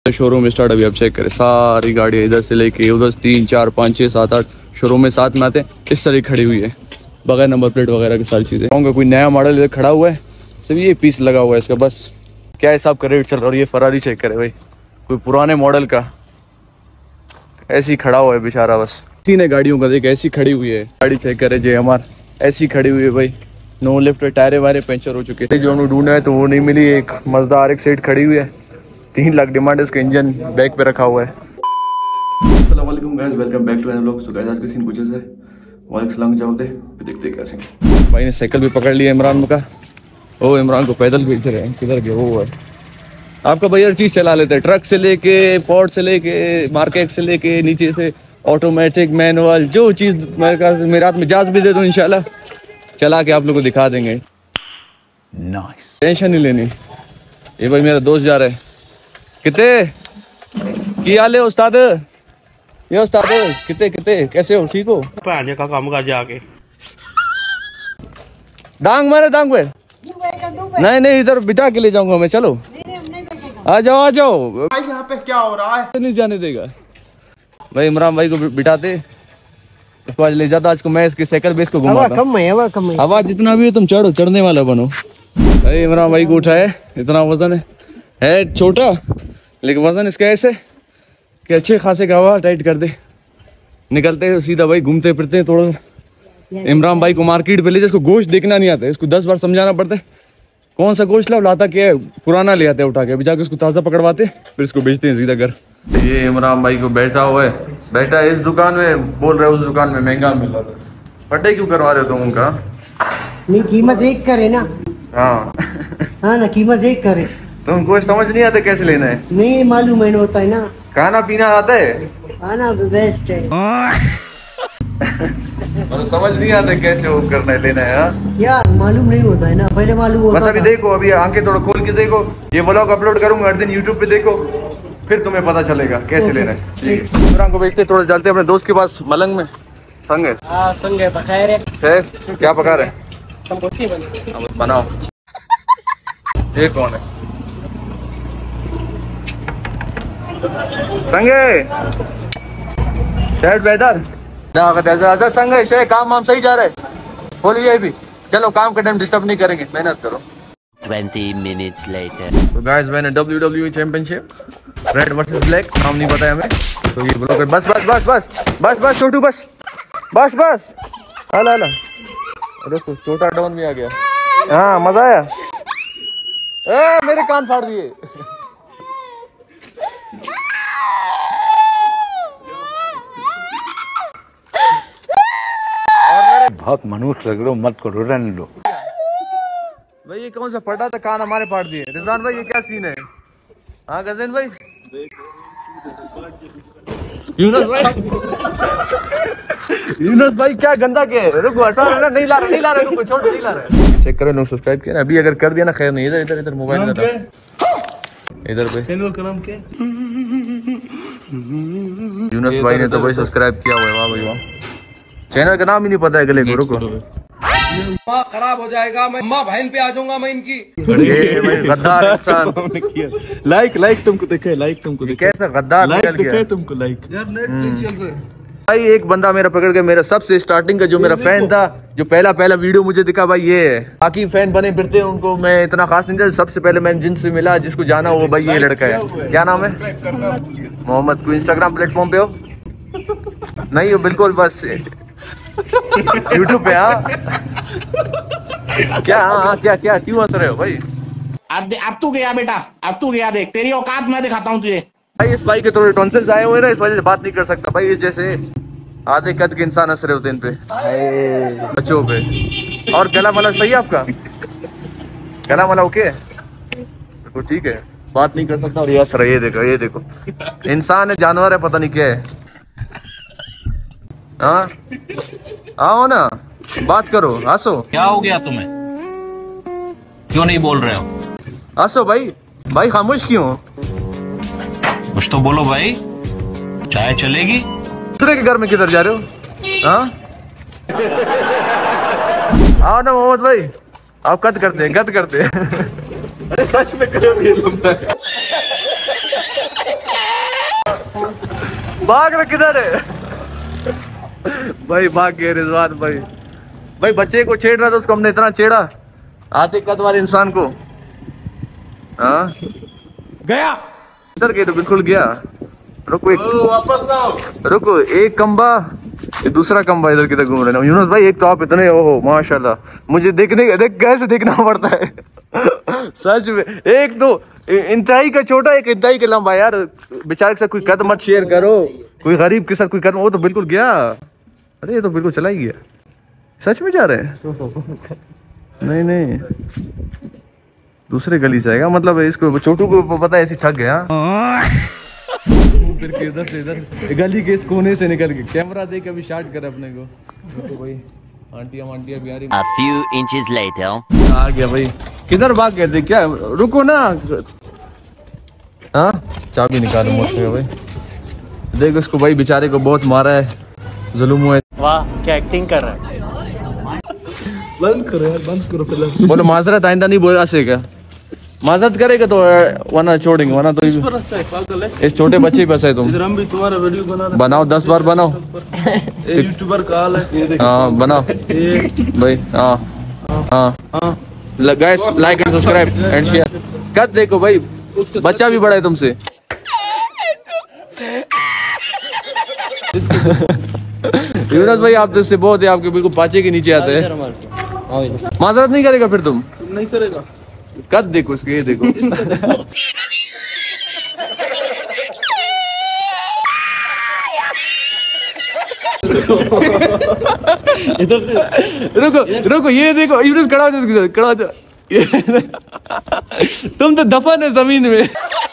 Showroom start अभी आप check करें, सारी गाड़ियाँ इधर से लेके उधर 3 4 5 6 7 8 शोरूम में साथ में आते हैं, इस तरह खड़ी हुई है बगैर नंबर प्लेट वगैरह की सारी चीज़ें। कहूँगा कोई नया मॉडल इधर खड़ा हुआ है, सिर्फ ये पीस लगा हुआ है इसका, बस क्या हिसाब का रेट चल रहा है। और ये फरारी चेक करे भाई, कोई पुराने मॉडल का ऐसी खड़ा हुआ है बेचारा, बस तीन गाड़ियों का देख ऐसी खड़ी हुई है। गाड़ी चेक करे जे हमारा ऐसी खड़ी हुई है भाई, नो लिफ्ट, टायरे वायरे पंचर हो चुके थे, जो हमने ढूंढा है तो वो नहीं मिली। एक मजदा RX 8 खड़ी हुई है, 3 लाख डिमांड है, इसका इंजन बैक पे रखा हुआ है। अस्सलाम वालेकुम guys, welcome back to my vlog. So guys आज के सीन कुछ ऐसे वालेकुम सलाम जाओगे, फिर देखते हैं क्या सीन। भाई ने साइकिल भी पकड़ लिया इमरान का, ओ इमरान को पैदल भेज रहे हैं, किधर गए वो है आपका भाई। हर चीज़ चला लेते हैं, ट्रक से लेके फोर्ड से लेके मार्केट से लेके नीचे से ऑटोमेटिक मैनुअल, जो चीज़ मेरे हाथ में जांच भी दे दो इंशाल्लाह चला के आप लोगों को दिखा देंगे। नाइस, टेंशन नहीं लेनी। ये भाई मेरा दोस्त जा रहा है। कितने की हाल है उस्ताद? ये उस्ताद कितने कितने कैसे हो, ठीक हो? पाने का काम कर जाके डांग मारे डांग पे नहीं नहीं, इधर बिठा के ले जाऊंगा मैं, चलो आ जाओ आ जाओ। भाई यहाँ पे क्या हो रहा है? नहीं जाने देगा भाई, इमरान भाई को बिठाते इसको आज ले जाता, आज को मैं इसकी साइकिल बेस को घुमाता। हवा जितना भी है तुम चढ़ो, चढ़ने वाला बनो। भाई इमरान भाई को उठाए, इतना वजन है छोटा लेकिन वजन इसका ऐसे कि अच्छे खासे का हवा टाइट कर दे। निकलते हैं सीधा भाई, घूमते फिरते हैं थोड़ा। इमरान भाई को मार्केट पे ले जाए, इसको गोश्त देखना नहीं आता है, इसको 10 बार समझाना पड़ता है कौन सा गोश्त लाता क्या है, पुराना ले आते हैं उठा के, अभी जाके उसको ताज़ा पकड़वाते फिर इसको बेचते हैं सीधा घर। ये इमरान भाई को बैठा हुआ है, बैठा है इस दुकान में, बोल रहे उस दुकान में महंगा मिल रहा था। फटे क्यों करवा रहे हो तुम उनका? नहीं कीमत देख करे ना। हाँ हाँ ना, कीमत देख करे। तुमको समझ नहीं आता कैसे लेना है? नहीं मालूम है, होता है ना। खाना पीना आता है? खाना बेस्ट है। समझ नहीं आता कैसे वो करना है, लेना है। हाँ यार मालूम नहीं होता है ना, पहले मालूम होता बस अभी देखो, अभी आंखें थोड़ा खोल के देखो, ये व्लॉग अपलोड करूंगा हर दिन यूट्यूब पे, देखो फिर तुम्हें पता चलेगा कैसे लेना है। ठीक है, इमरान को भेजते थोड़ा चलते अपने दोस्त के पास मलंग में। संग है? हाँ संग है, पकाए रे। क्या पका रहे? समोसे बने। बनाओ। ये कौन है? संगे बेटर संग है, काम वाम सही जा रहा है? बोलिए भी चलो, काम का टाइम डिस्टर्ब नहीं करेंगे, मेहनत करो। 20 minutes later. तो गाइस मैंने WWE championship red versus black, नाम नहीं पता है हमें, तो ये ब्लॉग बस बस बस बस बस बस छोटू बस बस बस हला हला। देखो छोटा डॉन भी आ गया। हाँ मजा आया? मेरे कान फाड़ दिए। बहुत मनुष्य लग रहे हो, मत करो, रहने लो भाई। ये कौन सा फटा था, कान हमारे फाड़ दिए। रिजवान भाई ये क्या सीन है? हाँ गजन भाई, यूनुस भाई यूनुस भाई क्या गंदा क्या है? रुको हटा रहा, नहीं ला रहा रुको, छोड़ नहीं ला रहा। चेक करो, लोग सब्सक्राइब किया ना अभी, अगर कर दिया ना खैर नहीं। इधर इधर इधर मोबाइल इधर पे चैनल का नाम क्या है? यूनुस भाई ने तो भाई सब्सक्राइब किया हुआ है, वाह भाई वाह। चैनल का नाम ही नहीं पता है, गले को रुको। माँ खराब हो जाएगा, मैं माँ बहन पे आ जाऊंगा मैं इनकी। गद्दार इंसान। लाइक तुमको देखे, लाइक तुमको देखे, कैसा गद्दार निकल गया तुमको लाइक। यार नेट नहीं चल रहा है भाई। एक बंदा मेरा पकड़ के, मेरा सबसे स्टार्टिंग का जो मेरा फैन था, जो पहला वीडियो मुझे दिखा भाई ये है। बाकी फैन बने फिरते हैं, उनको मैं इतना खास नहीं था। सबसे पहले मैंने जिनसे मिला, जिसको जाना वो भाई ये लड़का है। क्या नाम है? मोहम्मद। को इंस्टाग्राम प्लेटफॉर्म पे हो? नहीं हो बिल्कुल, बस यूट्यूब पे। हाँ क्या? हाँ क्या क्या क्यों हंस रहे हो भाई? अब तू गया बेटा, अब तू गया, देख तेरी औकात मैं दिखाता हूँ तुझे। भाई इस भाई के थोड़े टॉन्सिल्स आए हुए ना, इस वजह से बात नहीं कर सकता भाई। इस जैसे आधे कद के इंसान हंस रहे होते इन पे, बच्चों पे। और गला मला सही है आपका? गला मला ओके है? तो ठीक है, बात नहीं कर सकता और ये हंस रहा है। ये देखो इंसान है जानवर है पता नहीं क्या है। हाँ आओ ना, बात करो, हंसो। क्या हो गया तुम्हें? क्यों नहीं बोल रहे हो? हंसो भाई खामोश क्यों? कुछ तो बोलो भाई, चाय चलेगी? दूसरे के घर में किधर जा रहे हो? हाँ आओ ना मोहम्मद भाई, आप कद करते हैं। अरे सच में करो, ये लंबा है। भाग रहा किधर है भाई? भाग गए रिजवान भाई। भाई बच्चे को छेड़ रहा था, उसको हमने इतना छेड़ा आते कद वाले इंसान को। हाँ गया इधर गए तो बिल्कुल गया। रुको वापस आओ, रुको एक कम्बा, ये दूसरा कम्बा इधर किधर घूम रहे हैं। यूनुस भाई एक तो आप इतने ओहो माशाल्लाह, मुझे देख कैसे देखना पड़ता है सच में। एक तो इंतहाई का छोटा, एक इंतहाई का लंबा। यार बेचारे के साथ कोई कद मत शेयर करो, कोई गरीब के साथ कोई कद। वो तो बिल्कुल गया, अरे ये तो बिल्कुल चला ही गया। सच में जा रहे हैं? नहीं दूसरे गली से आएगा, मतलब इसको छोटू को पता है ऐसे ठग गया। फिर के इधर से इधर गली के इस कोने से निकल के कैमरा देख अभी स्टार्ट करे अपने को। तो भाई आंटियां भी आ रही। A few inches later. आ गया भाई। किधर भाग गए थे क्या? रुको ना। हाँ चाबी निकालो मुझसे भाई। देख उसको भाई बेचारे को बहुत मारा है, जुल्म हुआ है। वाह क्या एक्टिंग कर रहा है। बंद करो यार, बंद करो फिलहाल। बोलो माजरत आइंदा नहीं बोला से क्या? माजरत करेगा तो वरना छोड़ेंगे, वरना तो इस छोटे बच्चे बस है। तुम हम भी तुम्हारा वीडियो बनाओ 10 बार बनाओ। यूट्यूबर का हाल है। हाँ बनाओ भाई। हाँ guys like and subscribe and share कर। देखो भाई बच्चा भी बड़ा है तुमसे। यूनुस भाई आप तो इससे बहुत है, आपके बिल्कुल पाचे के नीचे आते हैं। माजरत नहीं करेगा फिर? तुम नहीं करेगा? कद देखो इसके, ये देखो रुको ये देखो यूनुस खड़ा हो जाओ, खड़ा हो जाओ। तुम तो दफन है जमीन में।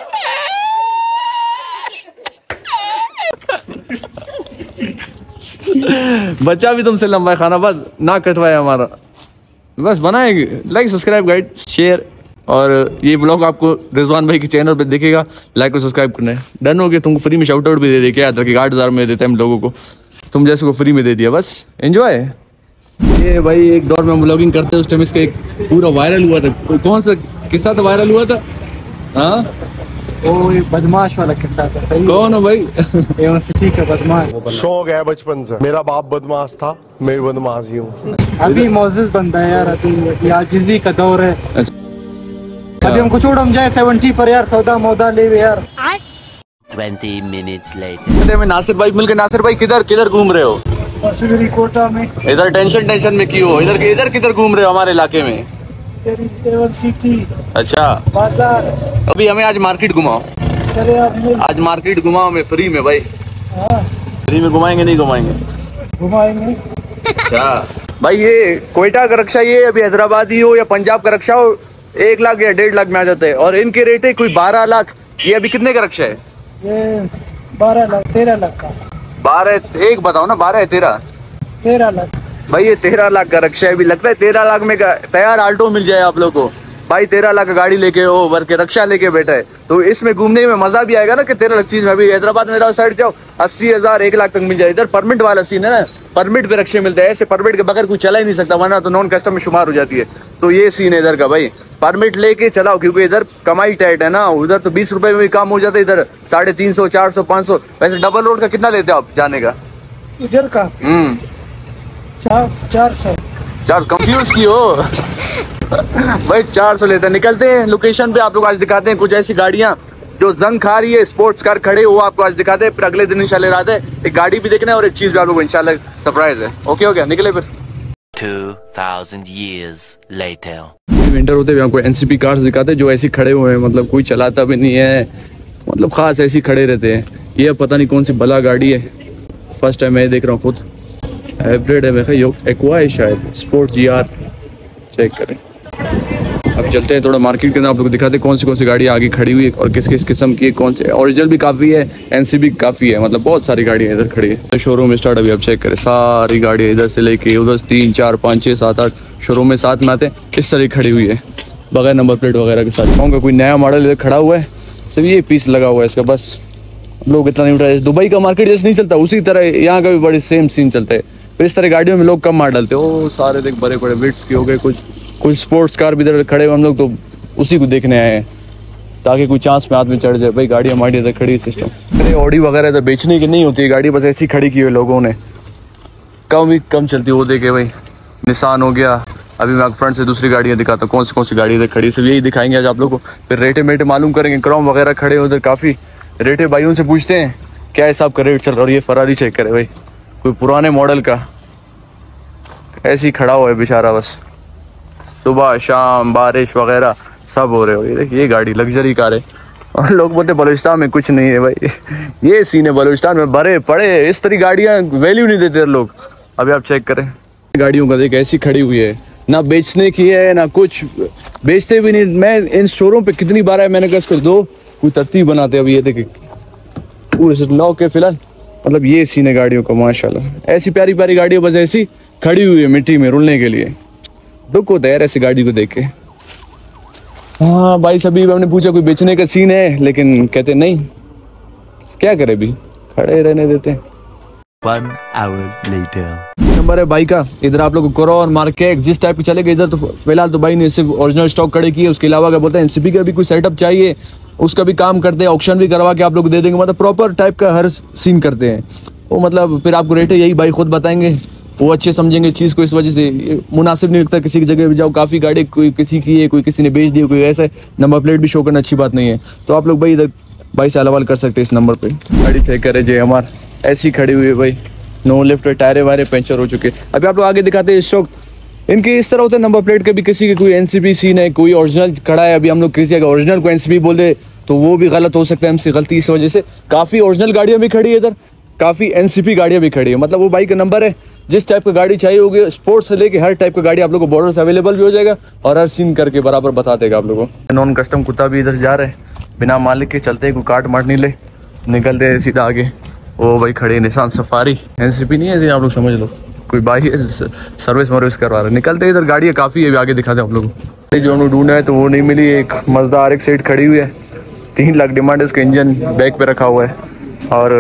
बच्चा भी तुमसे लंबा है, खाना बस ना कटवाया हमारा, बस बनाएंगे। लाइक सब्सक्राइब गाइड शेयर, और ये ब्लॉग आपको रिजवान भाई के चैनल पे दिखेगा, लाइक और सब्सक्राइब करना है। डन हो गया? तुमको फ्री में शाउट आउट भी दे क्या याद रखिए, 8,000 में देते हैं हम लोगों को, तुम जैसे को फ्री में दे दिया, बस एंजॉय। ये भाई एक दौर में हम ब्लॉगिंग करते हैं, उस टाइम इसका एक पूरा वायरल हुआ था। कौन सा किस्सा तो वायरल हुआ था? हाँ वो ये बदमाश वाला किस्सा था। सही कौन हो भाई? यूनिवर्सिटी का बदमाश। शौक है बचपन से, मेरा बाप बदमाश था, मैं भी बदमाश ही हूँ। अभी मोजिस बनता है यार, अभी आजिजी का दौर है। अभी हमको छोड़, हम जाए 70 पर यार, सौदा मौदा ले यार। 20 minutes later. में नासिर भाई मिलके। नासिर भाई किधर घूम रहे हो? कोटा में। इधर टेंशन में क्यों? इधर किधर घूम रहे हो हमारे इलाके में? सिटी। अच्छा बाजार। अभी हमें आज मार्केट घुमाओ। आज मार्केट घुमाओ हमें फ्री में भाई। फ्री में घुमाएंगे नहीं घुमाएंगे? घुमाएंगे। अच्छा भाई ये कोयटा का रक्षा, ये अभी हैदराबादी हो या पंजाब का रक्षा हो, 1 लाख या 1.5 लाख में आ जाते हैं, और इनके रेट है कोई 12 लाख। ये अभी कितने का रक्षा है? ये 12 लाख 13 लाख का। 12 एक बताओ ना, 12 है 13? 13 लाख भाई ये 13 लाख का रक्षा है। अभी लगता है 13 लाख में तैयार आल्टो मिल जाए आप लोग को। भाई 13 लाख का गाड़ी लेके हो, भर के रक्षा लेके बैठा है, तो इसमें घूमने में मजा भी आएगा ना कि 13 लाख चीज में। अभी हैदराबाद में साइड जाओ 80,000 1 लाख तक मिल जाए। इधर परमिट वाला सीन है ना, परमिट पे रक्षे मिलते हैं। ऐसे परमिट के बगैर कोई चला ही नहीं सकता, वरना तो नॉन कस्टम में शुमार हो जाती है। तो ये सीन है इधर का भाई, परमिट लेके चलाओ, क्योंकि इधर कमाई टाइट है ना। उधर तो 20 रुपए में भी काम हो जाता है, इधर 350, 400, 500। वैसे डबल रोड का कितना लेते हो आप जाने का? इधर का 400। कंफ्यूज की हो भाई? 400 लेते हैं। निकलते हैं लोकेशन पे, आप लोग आज दिखाते हैं कुछ ऐसी गाड़ियां जो जंग खा रही है, स्पोर्ट्स कार खड़े, वो आपको आज दिखाते हैं। फिर अगले दिन इंशाल्लाह रात है, एक गाड़ी भी देखना है और एक चीज भी आप लोग इंशाल्लाह सरप्राइज है। ओके हो गया, निकले फिर। 2000 years later. विंटर होते हुए आपको एनसीपी कार्स दिखाते हैं जो ऐसी खड़े हुए हैं, मतलब कोई चलाता भी नहीं है, मतलब खास ऐसी खड़े रहते हैं। ये पता नहीं कौन सी भला गाड़ी है, फर्स्ट टाइम मैं देख रहा हूँ खुद। हाइब्रिड है मेरे ख्याल, एक्वा है शायद, स्पोर्ट GR। चेक करें। अब चलते हैं थोड़ा मार्केट के अंदर, आप लोग दिखाते हैं कौन सी गाड़ी आगे खड़ी हुई है और किस किस किस्म की है, कौन से ओरिजिनल भी काफ़ी है, एनसीबी काफ़ी है, मतलब बहुत सारी गाड़ियाँ इधर खड़ी है। तो शोरूम स्टार्ट अभी आप चेक करें, सारी गाड़ियाँ इधर से लेके उधर 3, 4, 5, 6, 7, 8 शोरूम में साथ में आते हैं, इस तरह खड़ी हुई है बगैर नंबर प्लेट वगैरह के साथ। कहूँगा कोई नया मॉडल इधर खड़ा हुआ है, सिर्फ ये पीस लगा हुआ है इसका, बस लोग इतना नहीं उठा रहे। दुबई का मार्केट जैसे नहीं चलता, उसी तरह यहाँ का भी बड़ी सेम सीन चलता है। तो इस तरह गाड़ियों में लोग कम मार डालते हैं। वो सारे देख बड़े बड़े विट्स के हो गए, कुछ स्पोर्ट्स कार भी इधर खड़े हुए, हम लोग तो उसी को देखने आए हैं। ताकि कोई चांस में हाथ में चढ़ जाए। भाई गाड़ी हमारी इधर खड़ी सिस्टम, अरे ऑडी वगैरह इधर बेचने की नहीं होती है गाड़ी, बस ऐसी खड़ी की हुई लोगों ने, कम चलती है वो देखे। भाई निसान हो गया। अभी मैं फ्रंट से दूसरी गाड़ियाँ दिखाता हूँ कौन सी गाड़ी इधर खड़ी, सब यही दिखाएंगे आज आप लोग को। फिर रेटे मेटे मालूम करेंगे। क्रोम वगैरह खड़े हैं उधर काफ़ी, रेटे भाइयों से पूछते हैं क्या हिसाब का रेट चल रहा है। और ये फरारी चेक करे भाई, कोई पुराने मॉडल का ऐसे ही खड़ा हुआ है बेचारा, बस सुबह शाम बारिश वगैरह सब हो रहे हो। ये देखिए ये गाड़ी लग्जरी कार है और लोग बोलते बलूचिस्तान में कुछ नहीं है। भाई ये सीन है बलूचिस्तान में, भरे पड़े इस तरह गाड़ियाँ वैल्यू नहीं देते लोग। अभी आप चेक करें गाड़ियों का, देख ऐसी खड़ी हुई है, ना बेचने की है ना कुछ, बेचते भी नहीं। मैं इन स्टोरों पे कितनी बार है मैंने कहा इसको दो, कोई तरतीब बनाते। अभी ये देखिए पूरे से लॉक है फिलहाल। मतलब ये सीन है गाड़ियों का माशाल्लाह। ऐसी प्यारी प्यारी गाड़ियाँ बस ऐसी खड़ी हुई है मिट्टी में रुलने के लिए। दुख होता है यार ऐसी गाड़ी को देख के। हाँ भाई सभी हमने पूछा कोई बेचने का सीन है, लेकिन कहते नहीं, क्या करे भी खड़े रहने देते हैं। 1 hour later. नंबर है भाई का, इधर आप लोग को कोरोन मार्केट जिस टाइप की चलेगा इधर तो फिलहाल तो भाई ने सिर्फ ओरिजिनल स्टॉक खड़े किए। उसके अलावा क्या बोलते हैं एनसीपी का भी कोई सेटअप चाहिए उसका भी काम करते हैं, ऑक्शन भी करवा के आप लोग को दे देंगे। मतलब प्रॉपर टाइप का हर सीन करते हैं वो। मतलब फिर आपको रेट यही भाई खुद बताएंगे, वो अच्छे समझेंगे चीज़ को। इस वजह से मुनासिब नहीं लगता किसी की जगह भी जाओ, काफ़ी गाड़ी कोई किसी की है, कोई किसी ने बेच दी, कोई ऐसा नंबर प्लेट भी शो करना अच्छी बात नहीं है। तो आप लोग भाई इधर भाई से अलवाल कर सकते हैं इस नंबर पे। गाड़ी चेक करे जे हमार ऐसी खड़ी हुई है भाई, नो लिफ्ट, टायरे वायरे पंचर हो चुके। अभी आप लोग आगे दिखाते हैं स्टॉक इनके इस तरह होता है नंबर प्लेट के भी। किसी के कोई एनसीपी सीन है, कोई ओरिजिनल खड़ा है। अभी हम लोग किसी का ओरिजिनल को एनसीपी बोल दे तो वो भी गलत हो सकता है हमसे गलती। इस वजह से काफ़ी ओरिजिनल गाड़ियाँ भी खड़ी है इधर, काफ़ी एनसीपी गाड़ियाँ भी खड़ी है। मतलब वो भाई का नंबर है, जिस टाइप का गाड़ी चाहिए होगी स्पोर्ट्स से लेके हर टाइप का गाड़ी आप लोग को बॉर्डर से अवेलेबल भी हो जाएगा और हर सीन करके बराबर बता देगा आप लोगों को। नॉन कस्टम कुत्ता भी इधर जा रहे हैं, बिना मालिक के चलते हैं, कोई काट माट नहीं ले, निकलते हैं सीधा आगे। वो भाई खड़े निशान सफारी, एनसीपी नहीं है ऐसे आप लोग समझ लो, कोई भाई सर्विस वर्विस करवा रहे। निकलते इधर गाड़ियाँ काफ़ी है, आगे दिखाते हैं आप लोगों को। जो हमने ढूंढा है तो वो नहीं मिली। एक मजदा RX 8 खड़ी हुई है, 3 लाख डिमांड है इसका। इंजन बैक पे रखा हुआ है और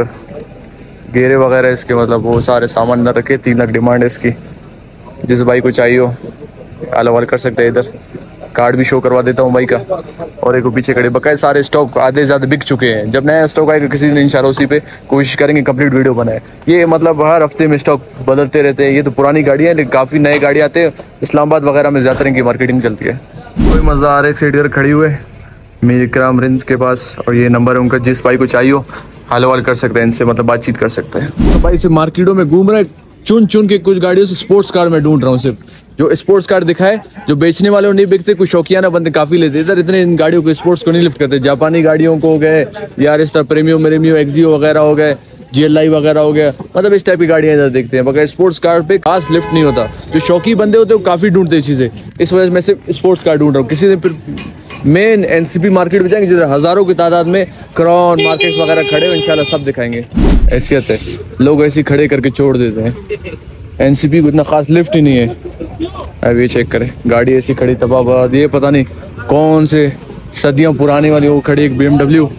गेरे वगैरह इसके, मतलब वो सारे सामान अंदर रखे। 3 लाख डिमांड है इसकी। जिस भाई को चाहिए हो अलवाल कर सकते हैं। इधर कार्ड भी शो करवा देता हूँ भाई का। और एक पीछे खड़े बकाए सारे स्टॉक आधे ज़्यादा बिक चुके हैं। जब नया स्टॉक आएगा किसी दिन इंशाल्लाह उसी पे कोशिश करेंगे कंप्लीट वीडियो बनाए। ये मतलब हर हफ्ते में स्टॉक बदलते रहते हैं। ये तो पुरानी गाड़ियाँ हैं लेकिन काफ़ी नए गाड़ी आते हैं। इस्लामाबाद वगैरह में ज़्यादातर इनकी मार्केटिंग चलती है। कोई मज़ा RX 8 इधर खड़ी हुए मीर इकराम रिंद के पास और ये नंबर है उनका। जिस भाई को चाहिए हो हलवाल कर सकते हैं, इनसे मतलब बातचीत कर सकते हैं। तो भाई से मार्केटों में घूम रहे, चुन के कुछ गाड़ियों से स्पोर्ट्स कार में ढूंढ रहा हूँ। सिर्फ जो स्पोर्ट्स कार दिखाए, जो बेचने वाले नहीं बिकते, कुछ शौकियाना बंदे काफ़ी लेते इधर। इतने इन गाड़ियों को स्पोर्ट्स को नहीं लिफ्ट करते। जापानी गाड़ियों को हो गए यार, इस तरह प्रीमियो एक्सियो वगैरह हो गए, GLI वगैरह हो गया, मतलब इस टाइप की गाड़ियाँ इधर देखते हैं। मगर स्पोर्ट्स कार पे खास लिफ्ट नहीं होता। जो शौकी बंदे होते हैं वो काफ़ी ढूंढते हैं चीज़ें। इस वजह से मैं सिर्फ स्पोर्ट्स कार ढूंढ रहा हूँ। किसी दिन फिर मेन एनसीपी मार्केट में जाएंगे जिधर हज़ारों की तादाद में क्रॉन मार्केट्स वगैरह खड़े हो, इंशाल्लाह सब दिखाएंगे। हैसियत है, लोग ऐसे खड़े करके छोड़ देते हैं। एनसीपी को इतना खास लिफ्ट ही नहीं है। अब ये चेक करें गाड़ी ऐसी खड़ी तबाह, ये पता नहीं कौन से सदियों पुरानी वाली वो खड़ी एक BMW।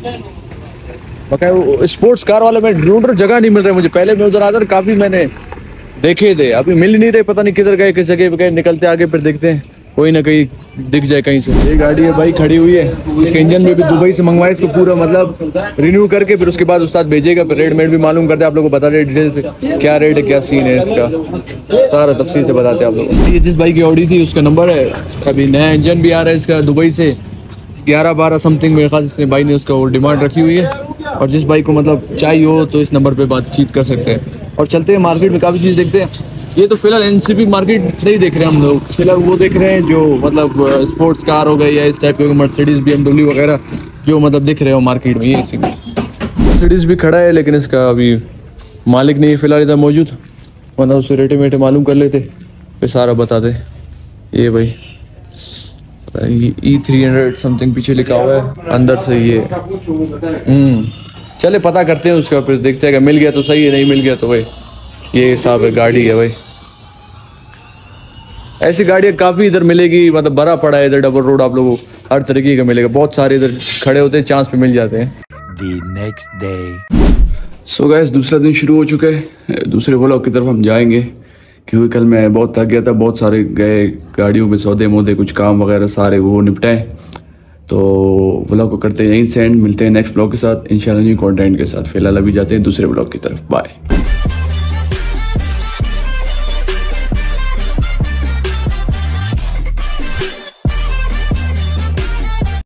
बकाया स्पोर्ट्स कार वाले मैं ढूंढ रहा, जगह नहीं मिल रहा मुझे। पहले मैं उधर आकर काफ़ी मैंने देखे थे, अभी मिल नहीं रहे, पता नहीं किधर गए, किस जगह पे गए। निकलते आगे फिर देखते हैं कोई ना कहीं दिख जाए कहीं से। ये गाड़ी है भाई खड़ी हुई है, इसका इंजन में भी दुबई से मंगवाया इसको पूरा मतलब रिन्यू करके, फिर उसके बाद उस्ताद भेजेगा। फिर रेट मेट भी मालूम करते हैं आप लोगों को, बता रहे डिटेल से क्या रेट है क्या सीन है इसका, सारा तफसील से बताते हैं आप लोग। ये जिस बाइक की ऑडी थी उसका नंबर है। अभी नया इंजन भी आ रहा है इसका दुबई से, 11-12 समथिंग मेरे ख्याल इसने भाई ने उसका वो डिमांड रखी हुई है। और जिस बाइक को मतलब चाहिए हो तो इस नंबर पे बातचीत कर सकते हैं। और चलते हैं मार्केट में, काफ़ी चीज़ देखते हैं। ये तो फिलहाल एनसीपी मार्केट नहीं देख रहे हैं हम लोग, फिलहाल वो देख रहे हैं जो मतलब स्पोर्ट्स कार हो गई या इस टाइप के मर्सिडीज BMW वगैरह जो मतलब दिख रहे हो मार्केट में। ये मर्सिडीज भी खड़ा है लेकिन इसका अभी मालिक नहीं है फिलहाल इधर मौजूद, वरना उससे रेटे मेटे मालूम कर लेते फिर सारा बता दे। ये भाई E300 समथिंग पीछे लिखा हुआ है अंदर से। ये चले पता करते हैं उसका, फिर देखते हैं मिल गया तो सही है, नहीं मिल गया तो भाई ये हिसाब है। गाड़ी है भाई, ऐसी गाड़ियाँ काफ़ी इधर मिलेगी, मतलब भरा पड़ा है इधर डबल रोड, आप लोगों को हर तरीके का मिलेगा। बहुत सारे इधर खड़े होते हैं, चांस पे मिल जाते हैं। The next day. So guys दूसरा दिन शुरू हो चुका है, दूसरे व्लॉग की तरफ हम जाएंगे क्योंकि कल मैं बहुत थक गया था। बहुत सारे गए गाड़ियों में सौदे मोदे कुछ काम वगैरह सारे वो निपटाए, तो व्लॉग को करते हैं यहीं से एंड, मिलते हैं नेक्स्ट व्लॉग के साथ इंशाल्लाह न्यू कंटेंट के साथ। फिलहाल अभी जाते हैं दूसरे व्लॉग की तरफ। बाय।